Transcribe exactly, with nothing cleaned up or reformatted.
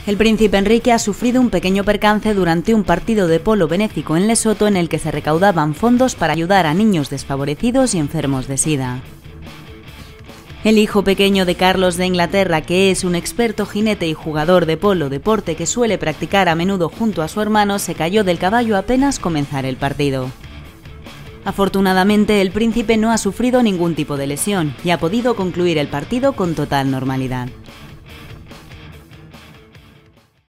El príncipe Enrique ha sufrido un pequeño percance durante un partido de polo benéfico en Lesoto en el que se recaudaban fondos para ayudar a niños desfavorecidos y enfermos de SIDA. El hijo pequeño de Carlos de Inglaterra, que es un experto jinete y jugador de polo, deporte que suele practicar a menudo junto a su hermano, se cayó del caballo apenas comenzar el partido. Afortunadamente, el príncipe no ha sufrido ningún tipo de lesión y ha podido concluir el partido con total normalidad.